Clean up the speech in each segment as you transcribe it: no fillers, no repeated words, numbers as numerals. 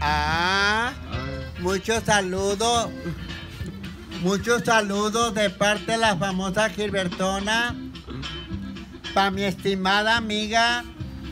Muchos saludos de parte de la famosa Gilbertona. Para mi estimada amiga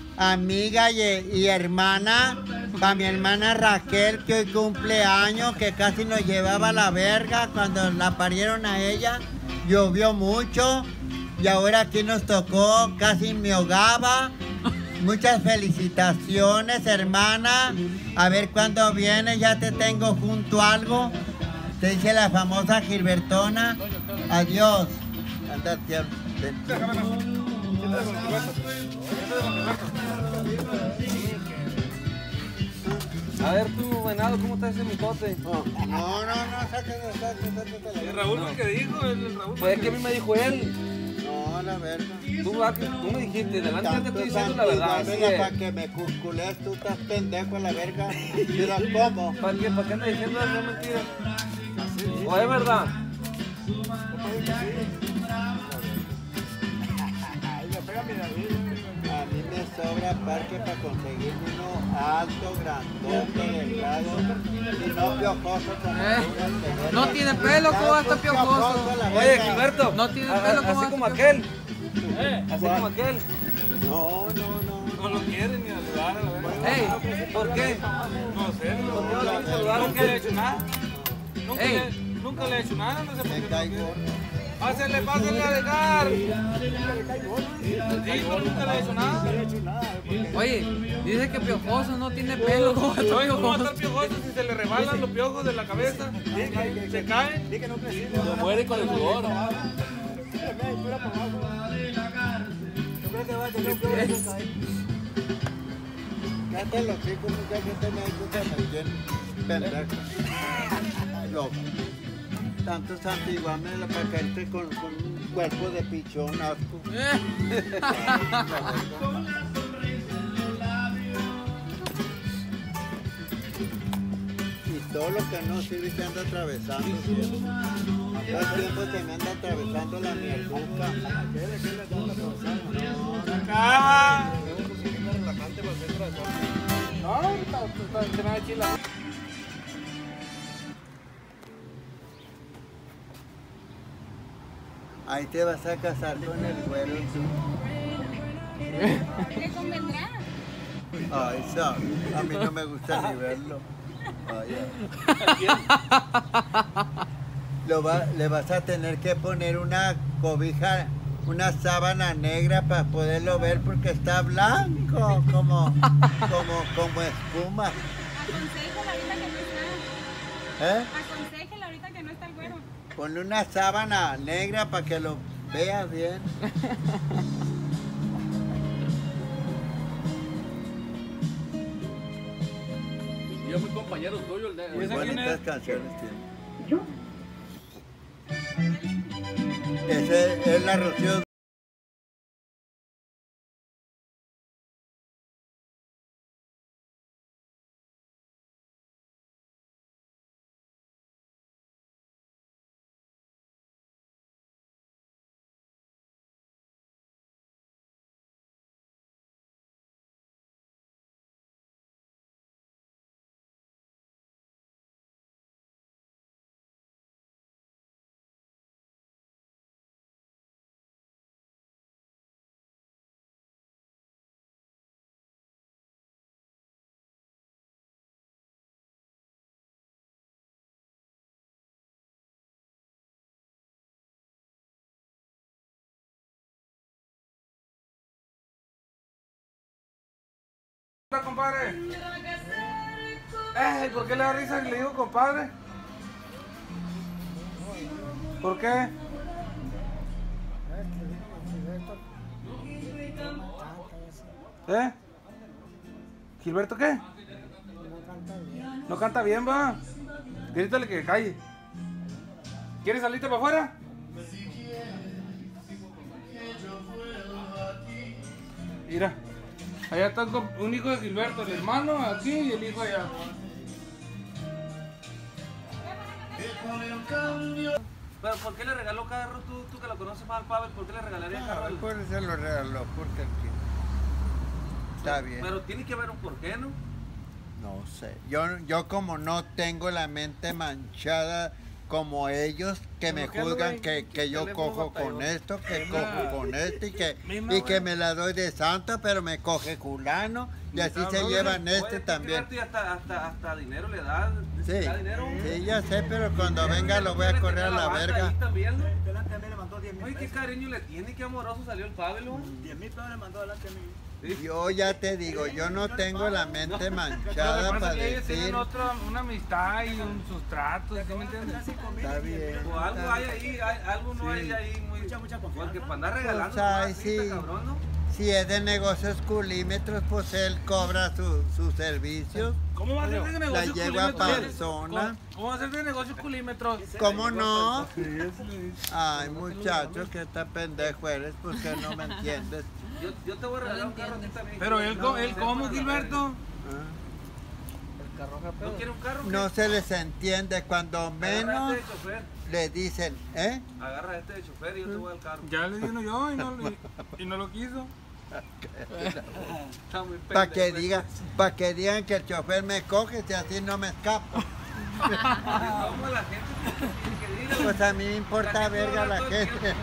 y hermana. Para mi hermana Raquel, que hoy cumple años, que casi nos llevaba a la verga cuando la parieron a ella. Llovió mucho y ahora aquí nos tocó, casi me ahogaba. Muchas felicitaciones, hermana. A ver cuándo vienes, ya te tengo junto a algo. Te dice la famosa Gilbertona. Adiós. Andate. A ver tú, venado, ¿cómo está ese mitote? No, sáquese. El Raúl fue el que dijo, el Raúl. Pues es que a mí me dijo él. No, la verga. Tú me dijiste, delante ya te estoy diciendo la verdad. Para que me cusculees, tú estás pendejo a la verga. Mira cómo. ¿Para qué andas diciendo esa mentira? ¿O es verdad? A mí me sobra parque para conseguir uno alto, grandote, delgado y no piojoso como No tiene pelo, ¿cómo va a estar piojoso? Oye, Gilberto, No tiene pelo, ¿cómo va a así como estar aquel. Así como aquel. No. No lo quieren ni saludar a la verga. Ey, ¿por qué? No sé, ¿Por qué no lo quieren saludar? nunca le he hecho nada. Ey. Nunca le he hecho nada, no sé por Me qué. caigo. Pásale a dejar. Sí, pero nunca le he hecho nada. Oye, dice que piojoso no tiene pelo, ¿cómo va a estar Oye, ¿cómo va a estar piojoso? piojoso si se le rebalan los piojos de la cabeza? Se caen. Se muere con el sudor. Cállate los chicos, muchachos, te me ayudan pendejo. Loco. Tanto santiguarme para caerte con un cuerpo de pichón, asco. Y todo lo que no sirve se anda atravesando. Todo el tiempo se me anda atravesando la mierduca. Acá. Ahí te vas a casar con el güero. ¿Le convendrá? Ay, sabe, a mí no me gusta ni verlo. Ay, le vas a tener que poner una cobija, una sábana negra para poderlo ver porque está blanco, como espuma. Aconséjela ahorita que no está. ¿Eh? Aconséjela ahorita que no está el güero. Ponle una sábana negra para que lo veas bien. Yo fui compañero tuyo el Muy de... bonitas canciones tiene. Ese es la Rocío. Compadre. ¿Por qué le da risa que le digo compadre? ¿Por qué? ¿Gilberto qué? No canta bien, va. Grítale que calle. ¿Quieres salirte para afuera? Mira. Allá está un hijo de Gilberto, el hermano aquí y el hijo allá. Pero ¿por qué le regaló carro? Tú que lo conoces más al Pavel, ¿por qué le regalaría carro? Pues se lo regaló porque está bien. Pero tiene que haber un porqué, ¿no? No sé. Yo como no tengo la mente manchada como ellos, que me juzgan que yo cojo con esto, que cojo con esto y que me la doy de santo, pero me coge culano y así se llevan también. Y hasta dinero le da. Sí, ¿Da dinero? sí, ya sé, pero cuando venga lo voy a correr a la verga. Ahí también, ¿no? Delante a mí le mandó 10,000 Oye, qué cariño le tiene, qué amoroso salió el Pavel, ¿no? 10,000 pesos le mandó delante a mí. Yo ya te digo, yo no tengo la mente manchada para ellos decir. tienen una amistad y sus tratos, ¿sí me entiendes? Está bien. O algo hay ahí, algo no hay ahí muy. Mucha confianza. Porque para andar regalando, Pues, ay, así, sí. está cabrón, ¿no? Si es de negocios culímetros, pues él cobra sus servicios. ¿Cómo va a ser de negocio yegua culímetros? panzona. ¿Cómo va a ser de negocio culímetros? ¿Cómo no? Ay, muchacho, que esta pendejo eres, pues que no me entiendes. Yo te voy a regalar un carro a ti también. Pero él ¿cómo, Gilberto? ¿No quiere un carro? No se les entiende, cuando menos Agarra este de chofer. le dicen, ¿eh? Agarra este de chofer y yo te voy al carro. Ya le dije yo y no lo quiso. Está muy Para pendejo. que digan que el chofer me coge, si así no me escapo. ¿Cómo la gente que diga? Pues a mí me importa La gente verga habla la todo el gente.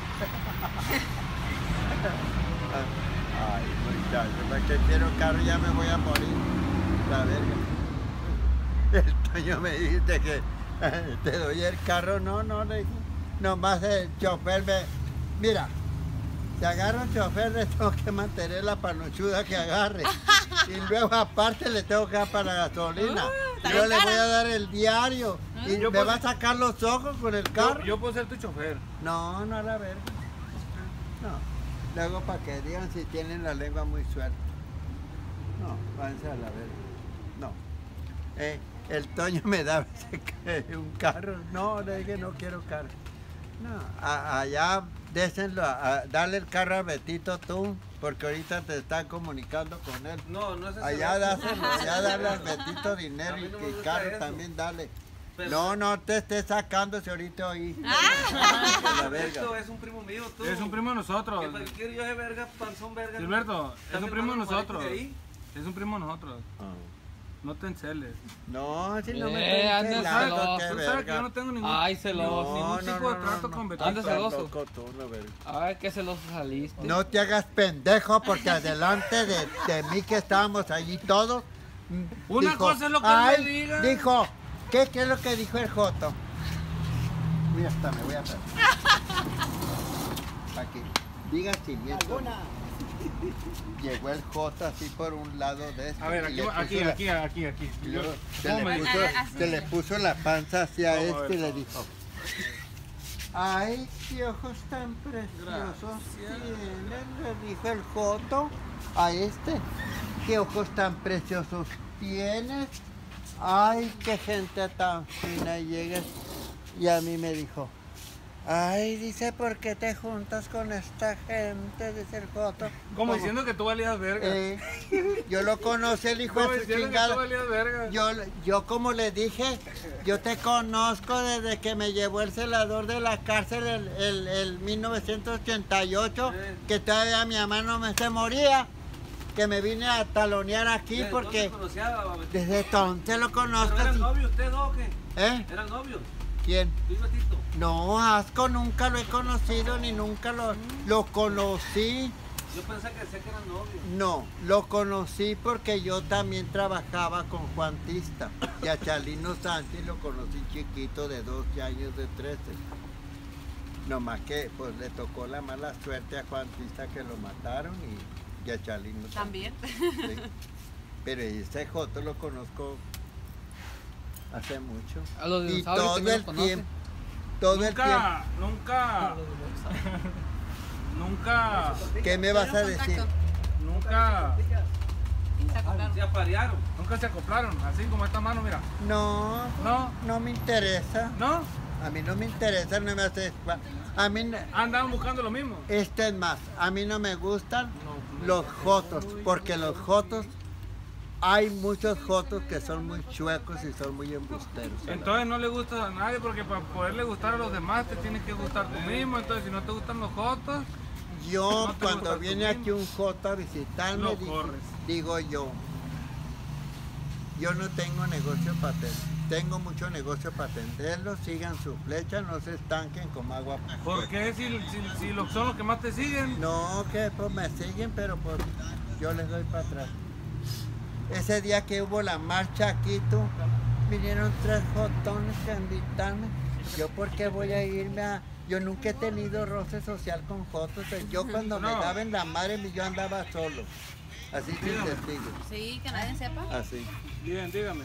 Ay, muchacho, ¿para qué quiero carro? Ya me voy a morir. La verga. El Toño me dice que te doy el carro. No, le dije. Nomás el chofer me... Mira, si agarro un chofer le tengo que mantener la panochuda que agarre. Y luego aparte le tengo que dar para la gasolina. está Yo bien le voy cara. a dar el diario. Y Yo me pues- va a sacar los ojos con el carro. Yo puedo ser tu chofer. No, a la verga. No. Luego para que digan si tienen la lengua muy suelta. No, váyanse a la verga. No. El Toño me da un carro. No, le dije no quiero carro. No, allá désenlo, dale el carro a Betito tú, porque ahorita te están comunicando con él. No, no es eso. Allá dáselo, allá dale al Betito dinero A mí no me y gusta carro eso. también dale. Pero- No te estés sacando si ahorita oí. Ah, La verga. Esto es un primo mío, tú. Es un primo de nosotros. ¿Qué quiero yo de verga, panzón verga? Gilberto, es un ¿Estás primo de hermano nosotros. marico de ahí? Es un primo de nosotros. No te enceles. No, si no me anda celando, celoso. qué Tú sabes que yo no verga. tengo ningún, Ay, celoso. ningún tipo de trato con Betito. Anda celoso. Loco tú, la verga. Ay, qué celoso saliste. No te hagas pendejo porque adelante de mí que estábamos allí todos. Una cosa es lo que él me "Ay", diga. Dijo, ¿qué es lo que dijo el Joto? Mira, hasta me voy a hacer. Aquí, diga siguiente. Llegó el Joto así por un lado de este. A ver, y aquí, le puso aquí, la- aquí, aquí, aquí. y luego se ¿Cómo me le, dijo? puso, se le puso la panza hacia Vamos a este ver, y le vamos. dijo, ay, qué ojos tan preciosos tienes, le dijo el Joto a este, qué ojos tan preciosos tienes, ay, qué gente tan fina llegas. Y a mí me dijo, ay, dice, ¿por qué te juntas con esta gente? Dice el Joto. Como diciendo que tú valías verga. Yo lo conocí, el hijo Como de su diciendo que chingada. tú valías verga. Yo como le dije, yo te conozco desde que me llevó el celador de la cárcel el 1988, que todavía mi mamá no se moría, que me vine a talonear aquí ¿Desde porque dónde conocía a Betito? desde entonces lo conozco. ¿Pero eran sí. novios ustedes dos o qué? ¿Eh? ¿Eran novios? ¿Quién? ¿Tú y Betito? No, Asco, nunca lo he conocido ni nunca lo conocí. Yo pensé que decía que eran novios. No, lo conocí porque yo también trabajaba con Juan Tista y a Chalino Sánchez lo conocí chiquito de 12 años, de 13. Nomás que pues le tocó la mala suerte a Juan Tista que lo mataron y a Chalino También. Sí. Pero ese Joto lo conozco hace mucho. A los Y dinosaurios todo también el los conoce. tiempo. Todo el tiempo. Nunca, ¿Qué me vas a decir? nunca Se aparearon. se acoplaron, así como esta mano, mira. No, No, no me interesa. no, A mí no me interesa, no me hace... A mí... andaban buscando lo mismo. Este es más, a mí no me gustan los jotos, porque los jotos, hay muchos jotos que son muy chuecos y son muy embusteros. Entonces no le gusta a nadie porque para poderle gustar a los demás te tienes que gustar tú mismo. Entonces si no te gustan los jotos, Yo no te cuando gusta tú viene aquí mismo. un joto a visitarme, Lo corres. digo yo, Yo no tengo negocio para tengo mucho negocio para atenderlos, sigan su flecha, no se estanquen como agua. ¿Por qué si son los que más te siguen? No, que pues me siguen, pero pues yo les doy para atrás. Ese día que hubo la marcha aquí, tú, vinieron 3 jotones que invitarme. Yo, ¿por qué voy a irme a...? Yo nunca he tenido roce social con jotos. Yo cuando me daban la madre, yo andaba solo. Así sin testigo. Sí, que nadie sepa. Así. Bien, dígame.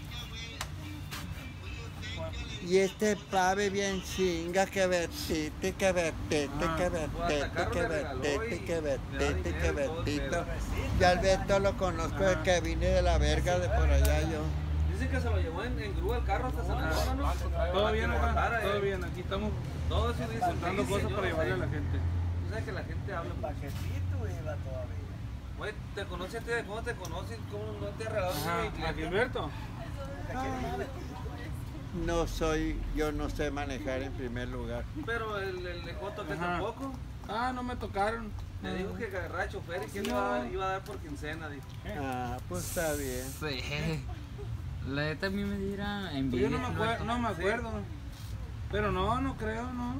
Y este pave bien chinga, que vertite, que vertite, que vertite, que vertite, que vertite, que vertito. Ya al Beto lo conozco desde que vine de la verga de por allá yo. Dicen que se lo llevó en grúa el carro hasta San Antonio, ¿no? Todo bien acá, todo bien. Aquí estamos Todo eso dice. contando cosas para llevarle a la gente. Tú sabes que la gente habla. Paquetito iba todavía. Oye, ¿te conoce a ti? ¿Cómo te conocen? ¿Cómo no te ha regalado un Ajá, ¿a Gilberto? No soy, yo no sé manejar en primer lugar. Pero el de Joto que Ajá. tampoco. Ah, no me tocaron. Me dijo que agarraba chofer y que él iba a dar por quincena, dijo. Ah, pues está bien. Sí. La neta a mí me diera Pues envidia. yo no me acuerdo. Pero no creo, no.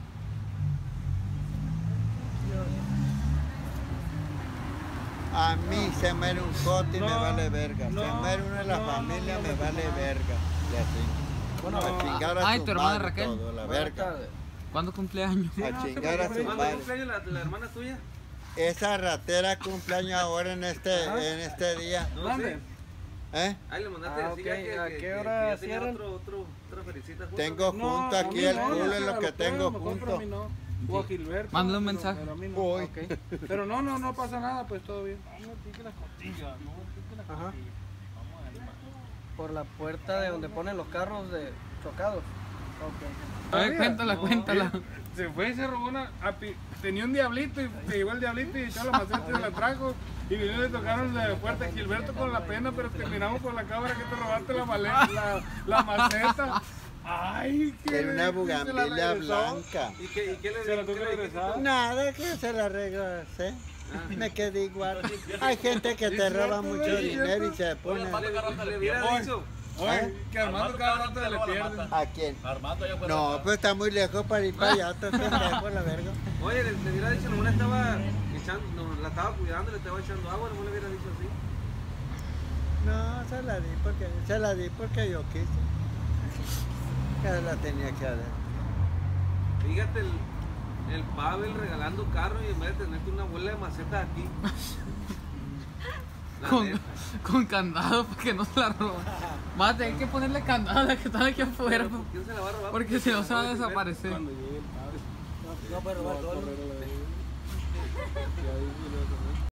A mí se muere un joto y me No, vale verga. Se no, muere uno de la no, familia, no, me no, vale no. verga. Y así. Bueno, a chingar a Ay, su tu hermana madre Raquel. todo, la verga. ¿Cuándo cumpleaños? A chingar a su ¿Cuándo madre. cumpleaños la hermana tuya? Esa ratera cumpleaños ahora en este día. No ¿Dónde? sé. ¿Eh? Ahí le mandaste Ah, decir ya ok. ¿A qué que hora ya tenía cierran? otra felicita juntos. Tengo No, junto a aquí mí el no, culo yo es lo se que lo tengo puedo, mejor, pero a junto. mí no. O a Gilberto. Mándale un pero- mensaje. Pero a mí no. Voy. Ok. Pero no pasa nada, pues todo bien. Ajá. Por la puerta de donde ponen los carros de chocados. Ok. A ver, cuéntala, No, cuéntala. Se fue y se robó tenía un diablito y se llevó el diablito y echó la maceta y se la trajo. Y vinieron y le tocaron la puerta a Gilberto con la pena, pero terminamos con la cámara que te robaste la maceta. Ay, qué Era una se la bugambilia regresó. blanca. ¿Y qué le Se la qué tuve le que dijiste? regresar. Nada, que se la regresé. Me quedé igual. Hay gente que te roba mucho dinero y se pone. Le hubiera dicho. Oye, que Armando cada rato se le pierde. ¿A quién? No, pues está muy lejos para ir para allá, está pendejo la verga. Oye, le hubiera dicho, no le estaba echando, no, la estaba cuidando, le estaba echando agua, no le hubiera dicho así. No, se la di porque yo quise. Que la tenía que dar. Fíjate el Pavel regalando carro y en vez de tenerte una bola de macetas aquí. La Con, neta. con candado para que no se la roben. Va a tener que ponerle candado a la que están aquí afuera. Pero, ¿quién se la va a robar? Porque si no se va a desaparecer. Cuando llegue el padre. No, pero va todo.